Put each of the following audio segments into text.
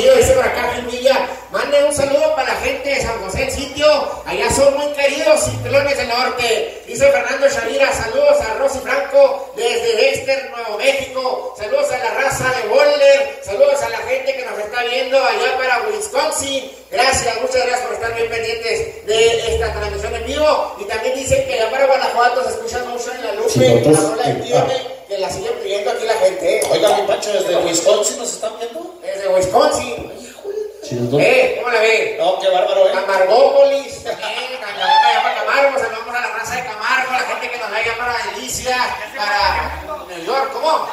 Dice por acá Villa, mande un saludo para la gente de San José el sitio, allá son muy queridos ciclones del norte. Dice Fernando Shavira, saludos a Rosy Franco desde Dexter, Nuevo México, saludos a la raza de Boulder, saludos a la gente que nos está viendo allá para Wisconsin. Gracias, muchas gracias por estar bien pendientes de esta transmisión en vivo. Y también dicen que allá para Guanajuato se escucha mucho en la Lupe, la rola de Tíame, que la siguen pidiendo aquí la gente. Oiga, mi Pancho, ¿desde Wisconsin nos están viendo? Desde Wisconsin. ¿Cómo la ve? No, qué bárbaro, Camargópolis, allá para Camargo, saludamos a la raza de Camargo, a la gente que nos va allá para Delicias, para New York, ¿cómo?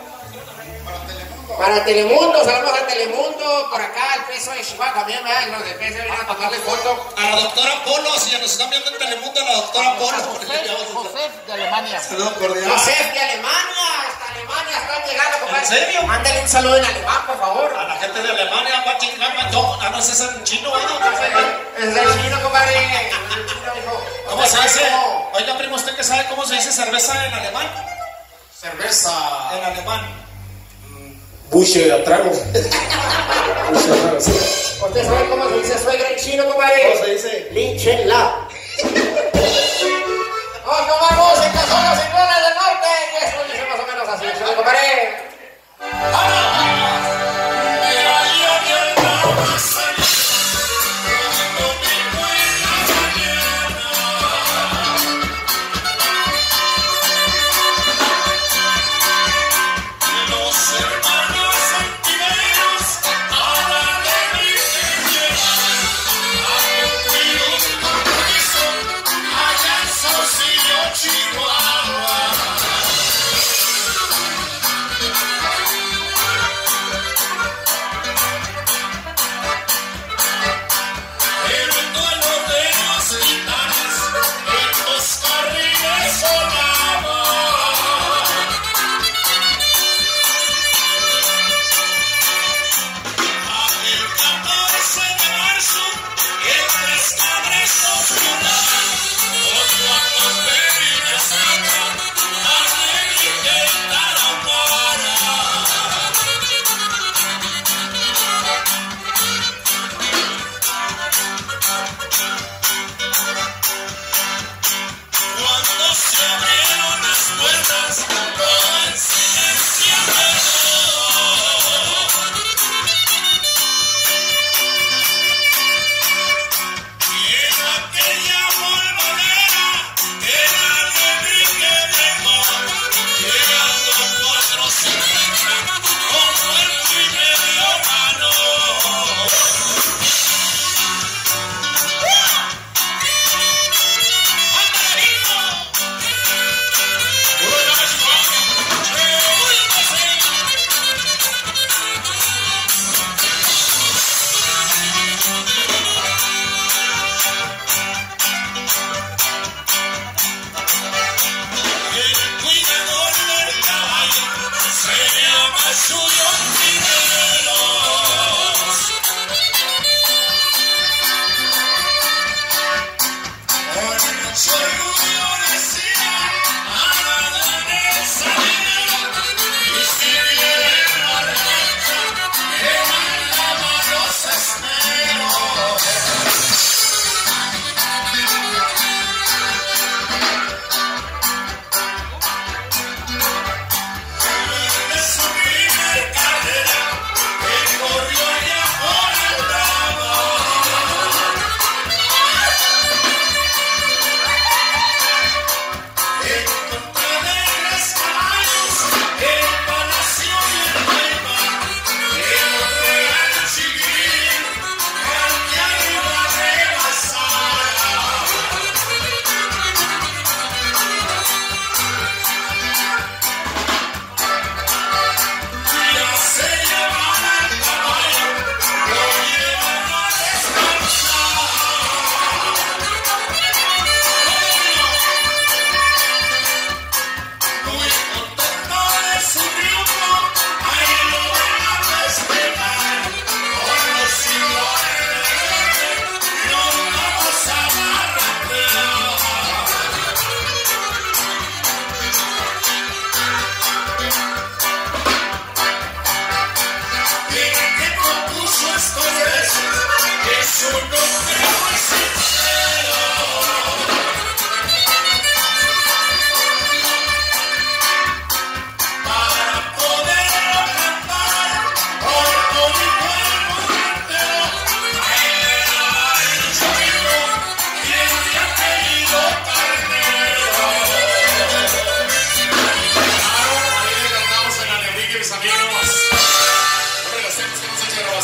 Para Telemundo, saludos a Telemundo, por acá el peso de Chihuahua también, ¿verdad? Los de peso vienen a tomarle foto. A la doctora Polo, si ya nos están viendo en Telemundo, a la doctora Polo. José de Alemania. Saludos cordiales. José de Alemania, hasta Alemania están llegando, compadre. ¿En serio? Mándale un saludo en alemán, por favor. A la gente de Alemania, no sé si es en chino, Es el chino, compadre. ¿Cómo se dice? Oiga, primo, ¿usted qué sabe cómo se dice cerveza en alemán? Cerveza. En alemán. Buche a trago. ¿Usted sabe cómo se dice suegra en chino, compadre? ¿Cómo se dice? Linchenla. Vamos, en son los ciclones del norte. Y eso dice más o menos así, compadre.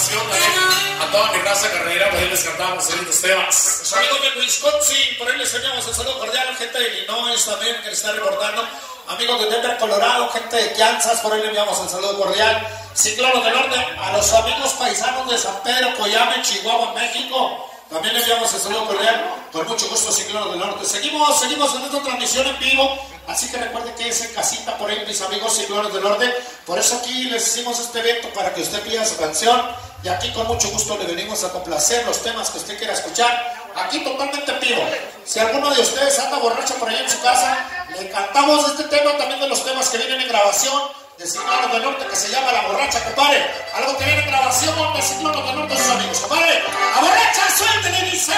grabación también a toda mi raza carrera, pues ahí les cantamos estos temas. Los amigos de Wisconsin, por ahí les enviamos un saludo cordial, gente de Illinois también que les está reportando, amigos de Denver, Colorado, gente de Kansas, por ahí le enviamos un saludo cordial. Ciclones del Norte, a los amigos paisanos de San Pedro, Coyame, Chihuahua, México, también le enviamos el saludo cordial, con mucho gusto, Ciclones del Norte. Seguimos en esta transmisión en vivo, así que recuerden que es en casita por ahí, mis amigos Ciclones del Norte. Por eso aquí les hicimos este evento para que usted pida su canción, y aquí con mucho gusto le venimos a complacer los temas que usted quiera escuchar, aquí totalmente en vivo. Si alguno de ustedes anda borracho por ahí en su casa, le cantamos este tema, también de los temas que vienen en grabación de Ciclones del Norte, que se llama La Borracha, compadre. Algo que viene en grabación de Ciclones del Norte, sus amigos, compadre. La Borracha, suéltele, dice.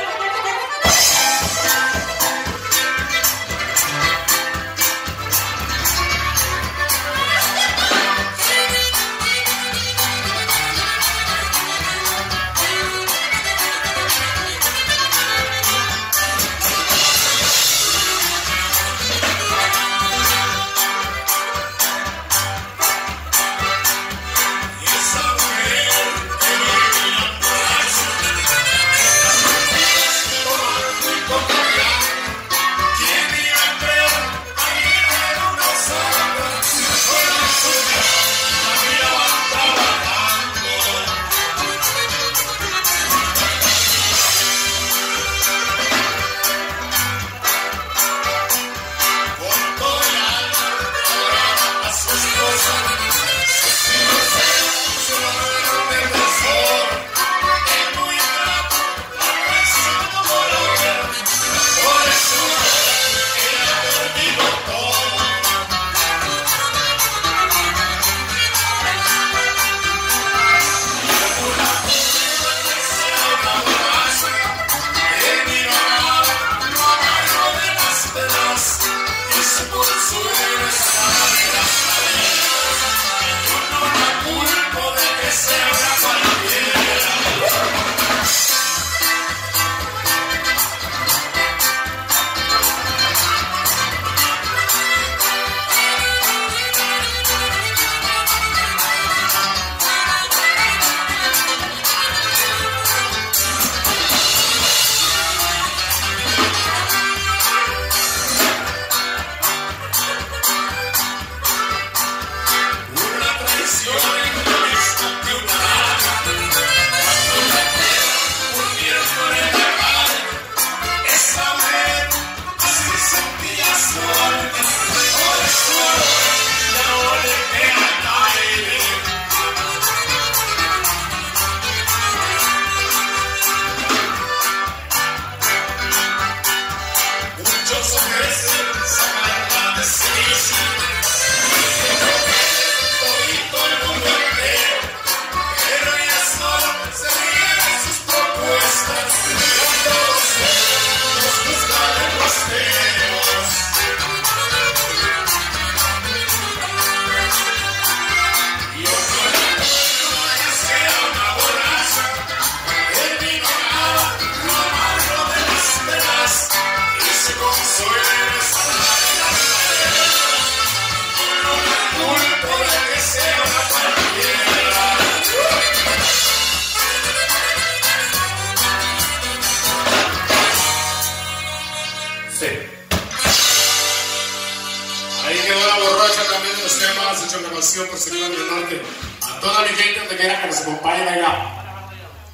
Por Ciclones del Norte. A toda mi gente donde quiera que nos acompañen allá.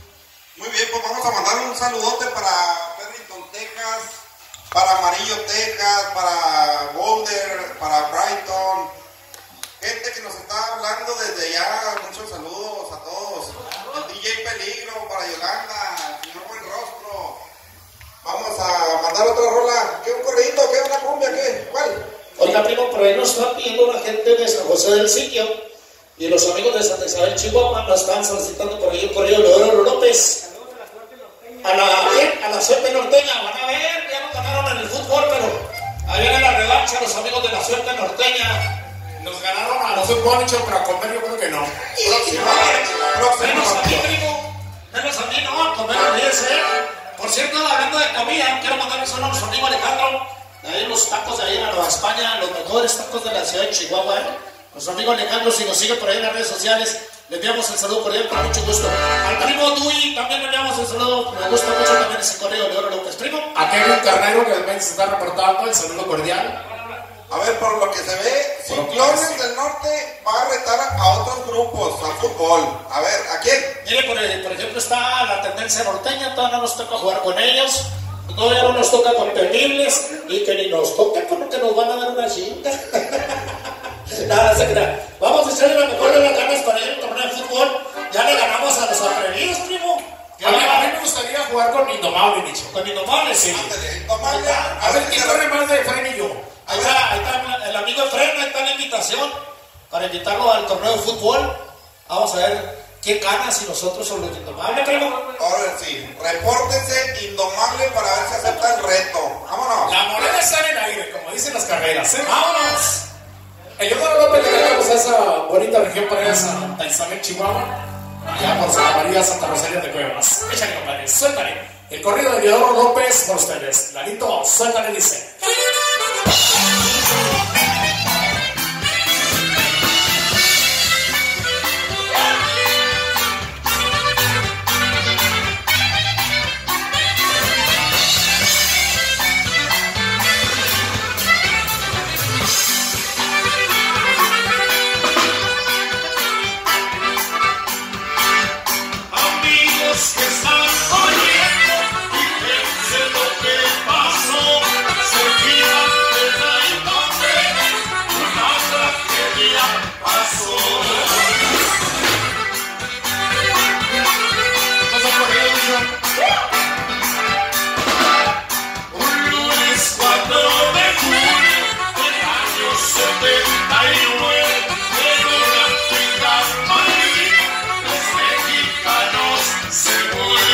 Muy bien, pues vamos a mandar un saludote para Perryton, Texas, para Amarillo, Texas, para Boulder, para Brighton. Gente que nos está hablando desde allá, muchos saludos a todos. El DJ Peligro, para Yolanda, el señor Buen Rostro. Vamos a mandar otra rola. ¿Qué un corridito? ¿Qué una cumbia? ¿Qué? ¿Cuál? Oiga, primo, por ahí nos está pidiendo la gente de San José del Sitio y los amigos de Santa Isabel, Chihuahua, nos están solicitando por ahí el correo de Oro López. A la suerte norteña, van a ver, ya nos ganaron en el fútbol, pero ahí viene la revancha, los amigos de la suerte norteña. Nos ganaron a los fútbol, pero a comer yo creo que no. Menos a mí, primo, menos a mí, no, a comer a 10, Por cierto, hablando de comida, quiero mandarle solo a nuestro amigo Alejandro. Ahí los tacos de ahí en la Nueva España, los mejores tacos de la ciudad de Chihuahua, Nuestro amigo Alejandro, si nos sigue por ahí en las redes sociales, le enviamos el saludo cordial con mucho gusto. Al primo Dui también le enviamos el saludo, me gusta mucho también ese correo de Oro López, primo. A Kevin Carnero, que también se está reportando, el saludo cordial. A ver, por lo que se ve, Ciclones del Norte va a retar a otros grupos al fútbol. A ver, ¿a quién? Mire, por ejemplo, está la tendencia norteña, todavía no nos toca jugar con ellos. Todavía no nos toca con Temibles y que ni nos toque porque nos van a dar una chinga. Nada, se crea. Vamos a echarle la mejor de las ganas para ir al torneo de fútbol. Ya le ganamos a los atrevidos, primo. A mí me gustaría jugar con Indomable, dicho. Con Indomable, sí. Ándale, Indomable. A ver, ¿quién corre más de Fren y yo? Ahí está el amigo Efraín, ahí está la invitación para invitarlo al torneo de fútbol. Vamos a ver quién gana, si nosotros o los Indomables, primo. Ahora sí, repórtense Indomable para ver si acepta el reto. Vámonos. La moneda está en el aire, como dicen las carreras, ¿eh? ¡Vámonos! El Teodoro López le cantamos a esa bonita región para esa Taizamel, Chihuahua, allá por Santa María, Santa Rosalia de Cuevas. Échale, compadre, suéltale. El corrido de Teodoro López por ustedes. Lalito, suéltale, dice. Que están oyendo, fíjense lo que pasó, cerquita de Taitonte, una tragedia pasó. Un lunes 4 de julio del año 79, en una finca marina, los mexicanos se murieron.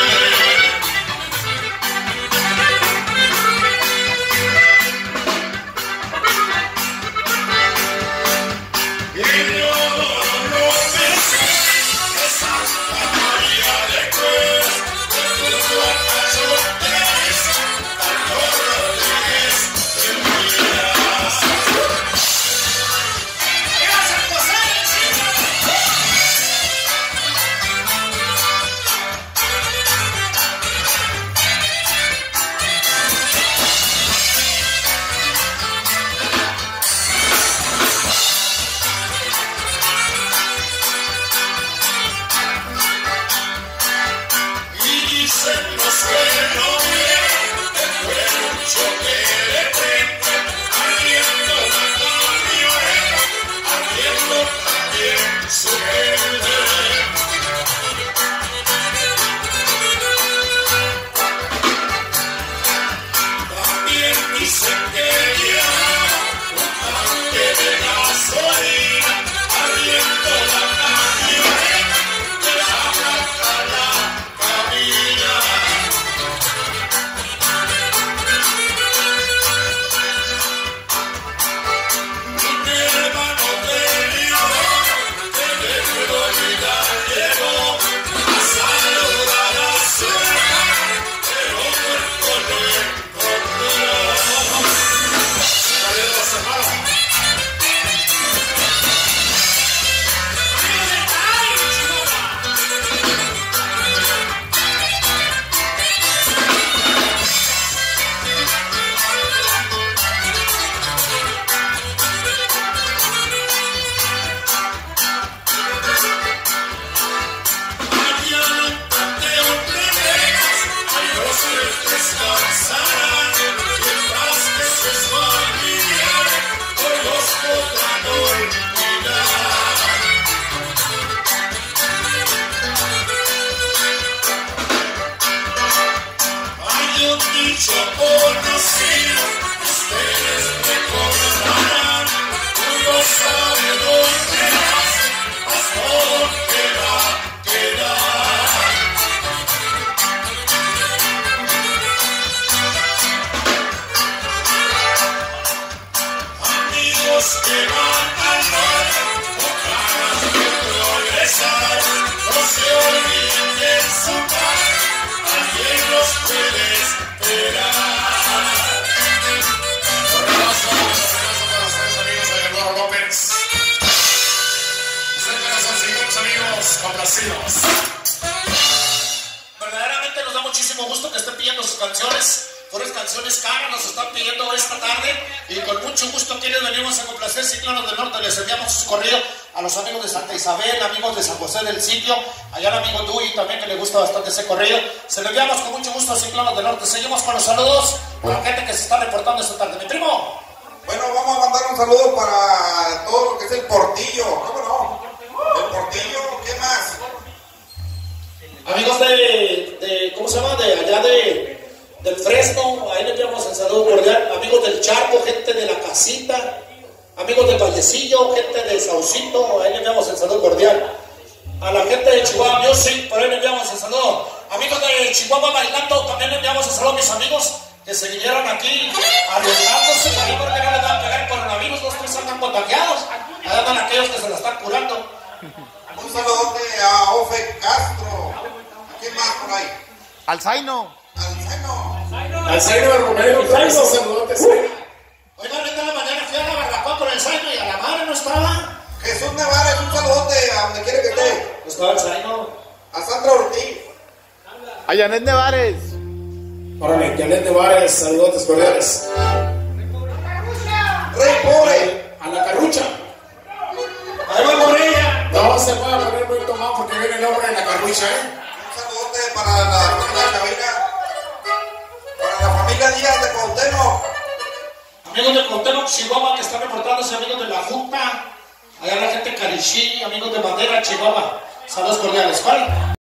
canciones, puras canciones caras nos están pidiendo esta tarde y con mucho gusto aquí les venimos a complacer Ciclones del Norte. Les enviamos sus corridos a los amigos de Santa Isabel, amigos de San José del Sitio, allá al amigo Dui también que le gusta bastante ese corrido. Se lo enviamos con mucho gusto a Ciclones del Norte. Seguimos con los saludos a la gente que se está reportando esta tarde. Mi primo. Bueno, vamos a mandar un saludo para todo lo que es el Portillo. ¿Cómo no? El Portillo, ¿qué más? Amigos de ¿cómo se llama? De allá del Fresno, ahí le enviamos el saludo cordial. Amigos del Charco, gente de la Casita, amigos del Vallecillo, gente de Saucito, ahí le enviamos el saludo cordial. A la gente de Chihuahua Music, por ahí le enviamos el saludo. Amigos de Chihuahua Bailando, también le enviamos el saludo a mis amigos que se vinieron aquí arriesgándose para ver que no les van a pegar coronavirus, los tres andan contagiados. Allá están aquellos que se la están curando. Un saludote a Ofe Castro. ¿A quién más por ahí? Al Zaino. Al Zaino de Romero, un saludote. Oiga, ahorita en la mañana fui a la barbacoa con el Zaino y a la madre no estaba. Jesús Nevares, un saludote a donde quiere que esté. No estaba el Zaino. A Sandra Ortiz. A Janet Nevares. Órale, Janet Nevares, saludotes cordiales. Rey Pobre. A la Carrucha. Ahí va por ella. No se puede poner muy tomado porque viene el hombre de la Carrucha, Un saludote para la familia Chavina. Para la familia Díaz de Cuauhtémoc. Amigos de Cuauhtémoc, Chihuahua, que están reportándose, amigos de La Junta, allá la gente de Carichí, amigos de Madera, Chihuahua. Saludos cordiales. ¿Cuál?